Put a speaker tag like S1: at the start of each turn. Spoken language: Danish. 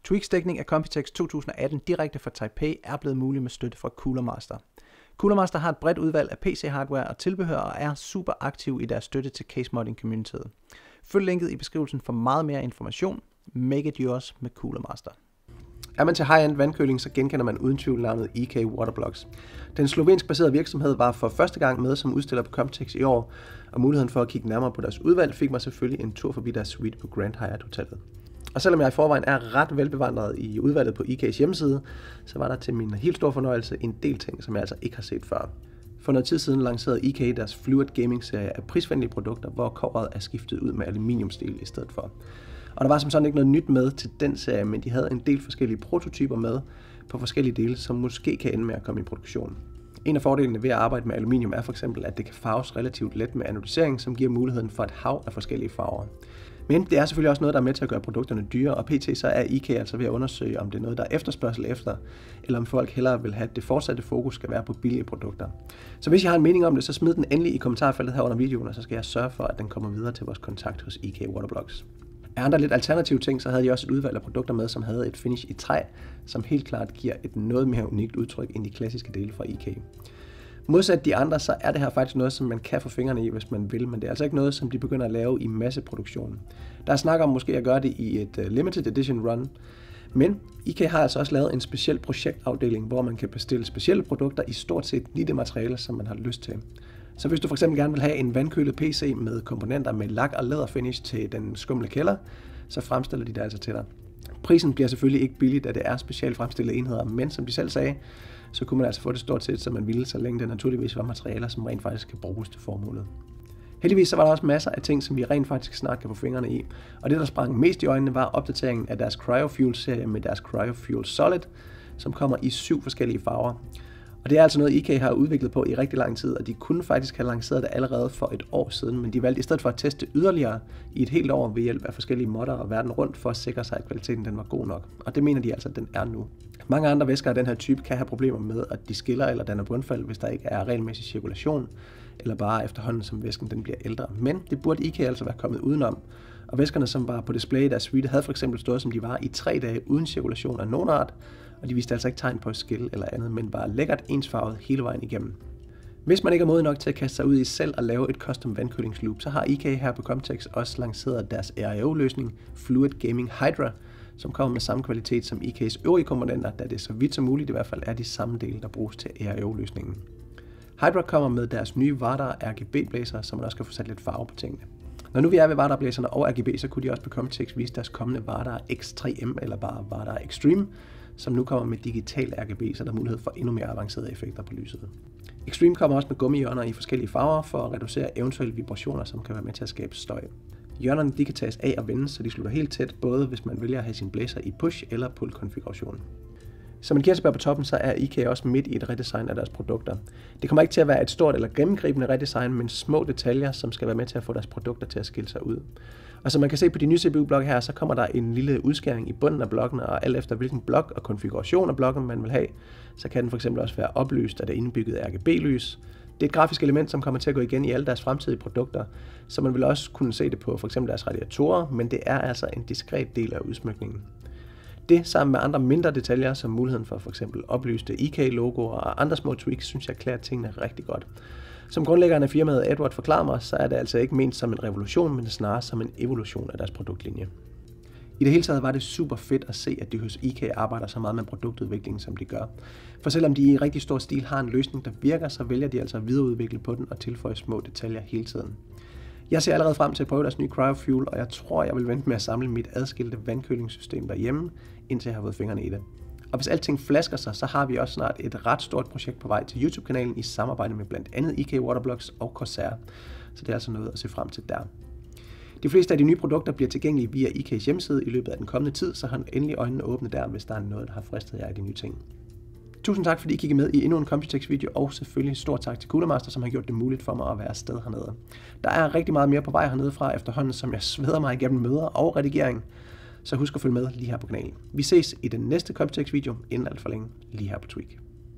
S1: Tweaks dækning af Computex 2018 direkte fra Taipei er blevet mulig med støtte fra Cooler Master. Cooler Master har et bredt udvalg af PC-hardware og tilbehør og er super aktiv i deres støtte til case modding communityet. Følg linket i beskrivelsen for meget mere information. Make it yours med Cooler Master. Er man til high-end vandkøling, så genkender man uden tvivl navnet EK Waterblocks. Den slovensk baserede virksomhed var for første gang med som udstiller på Computex i år, og muligheden for at kigge nærmere på deres udvalg fik mig selvfølgelig en tur forbi deres suite på Grand Hyatt Hotellet. Og selvom jeg i forvejen er ret velbevandret i udvalget på EK's hjemmeside, så var der til min helt store fornøjelse en del ting, som jeg altså ikke har set før. For noget tid siden lancerede EK deres Fluid Gaming-serie af prisvenlige produkter, hvor coveret er skiftet ud med aluminiumstil i stedet for. Og der var som sådan ikke noget nyt med til den serie, men de havde en del forskellige prototyper med på forskellige dele, som måske kan ende med at komme i produktion. En af fordelene ved at arbejde med aluminium er for eksempel, at det kan farves relativt let med anodisering, som giver muligheden for et hav af forskellige farver. Men det er selvfølgelig også noget, der er med til at gøre produkterne dyre, og pt. Så er EK altså ved at undersøge, om det er noget, der er efterspørgsel efter, eller om folk hellere vil have, at det fortsatte fokus skal være på billige produkter. Så hvis I har en mening om det, så smid den endelig i kommentarfeltet her under videoen, og så skal jeg sørge for, at den kommer videre til vores kontakt hos EK Waterblocks. Af andre lidt alternative ting, så havde de også et udvalg af produkter med, som havde et finish i træ, som helt klart giver et noget mere unikt udtryk end de klassiske dele fra EK. Modsat de andre, så er det her faktisk noget, som man kan få fingrene i, hvis man vil, men det er altså ikke noget, som de begynder at lave i masseproduktion. Der er snak om måske at gøre det i et limited edition run, men EK har altså også lavet en speciel projektafdeling, hvor man kan bestille specielle produkter i stort set lige det materiale, som man har lyst til. Så hvis du for eksempel gerne vil have en vandkølet PC med komponenter med lak og læderfinish til den skumle kælder, så fremstiller de det altså til dig. Prisen bliver selvfølgelig ikke billig, da det er specielt fremstillede enheder, men som de selv sagde, så kunne man altså få det stort set, som man ville, så længe det naturligvis var materialer, som rent faktisk kan bruges til formålet. Heldigvis så var der også masser af ting, som vi rent faktisk snart kan få fingrene i, og det der sprang mest i øjnene var opdateringen af deres CryoFuel-serie med deres CryoFuel Solid, som kommer i 7 forskellige farver. Og det er altså noget, EK har udviklet på i rigtig lang tid, og de kunne faktisk have lanceret det allerede for et år siden, men de valgte i stedet for at teste yderligere i et helt år ved hjælp af forskellige modder og verden rundt for at sikre sig, at kvaliteten den var god nok. Og det mener de altså, at den er nu. Mange andre væsker af den her type kan have problemer med, at de skiller eller danner bundfald, hvis der ikke er regelmæssig cirkulation, eller bare efterhånden, som væsken den bliver ældre. Men det burde EK altså være kommet udenom. Og væskerne, som var på display i deres suite, havde for eksempel stået, som de var i 3 dage uden cirkulation af nogen art, og de viste altså ikke tegn på skil eller andet, men var lækkert ensfarvet hele vejen igennem. Hvis man ikke er modig nok til at kaste sig ud i selv at lave et custom vandkølingsloop, så har EK her på Computex også lanceret deres RIO-løsning Fluid Gaming Hydra, som kommer med samme kvalitet som EK's øvrige komponenter, da det så vidt som muligt i hvert fald er de samme dele, der bruges til RIO-løsningen. Hydra kommer med deres nye Vardar RGB-blæser, så man også kan få sat lidt farve på tingene. Når nu vi er ved Vardar-blæserne og RGB, så kunne de også på Computex vise deres kommende Vardar X3M eller bare Vardar Extreme, som nu kommer med digital RGB, så der er mulighed for endnu mere avancerede effekter på lyset. Extreme kommer også med gummihjørner i forskellige farver for at reducere eventuelle vibrationer, som kan være med til at skabe støj. Hjørnerne de kan tages af og vendes, så de slutter helt tæt, både hvis man vælger at have sin blæser i push- eller pull-konfiguration. Som en kirsebær på toppen, så er EK også midt i et redesign af deres produkter. Det kommer ikke til at være et stort eller gennemgribende redesign, men små detaljer, som skal være med til at få deres produkter til at skille sig ud. Og som man kan se på de nye CPU-blokke her, så kommer der en lille udskæring i bunden af blokkene, og alt efter hvilken blok og konfiguration af blokken man vil have, så kan den fx også være oplyst af det indbyggede RGB-lys. Det er et grafisk element, som kommer til at gå igen i alle deres fremtidige produkter, så man vil også kunne se det på f.eks. deres radiatorer, men det er altså en diskret del af udsmykningen. Det sammen med andre mindre detaljer, som muligheden for f.eks. oplyste EK-logoer og andre små tweaks, synes jeg klæder tingene rigtig godt. Som grundlæggeren af firmaet Edward forklarer mig, så er det altså ikke ment som en revolution, men snarere som en evolution af deres produktlinje. I det hele taget var det super fedt at se, at de hos EK arbejder så meget med produktudvikling, som de gør. For selvom de i rigtig stor stil har en løsning, der virker, så vælger de altså at videreudvikle på den og tilføje små detaljer hele tiden. Jeg ser allerede frem til at prøve deres nye CryoFuel, og jeg tror, jeg vil vente med at samle mit adskilte vandkølingssystem derhjemme, indtil jeg har fået fingrene i det. Og hvis alting flasker sig, så har vi også snart et ret stort projekt på vej til YouTube-kanalen i samarbejde med blandt andet EK Waterblocks og Corsair. Så det er altså noget at se frem til der. De fleste af de nye produkter bliver tilgængelige via EK's hjemmeside i løbet af den kommende tid, så hold endelig øjnene åbne der, hvis der er noget, der har fristet jer i de nye ting. Tusind tak, fordi I kiggede med i endnu en Computex-video, og selvfølgelig stor tak til Cooler Master, som har gjort det muligt for mig at være afsted hernede. Der er rigtig meget mere på vej hernede fra efterhånden, som jeg sveder mig igennem møder og redigering. Så husk at følge med lige her på kanalen. Vi ses i den næste Computex-video inden alt for længe, lige her på Tweak.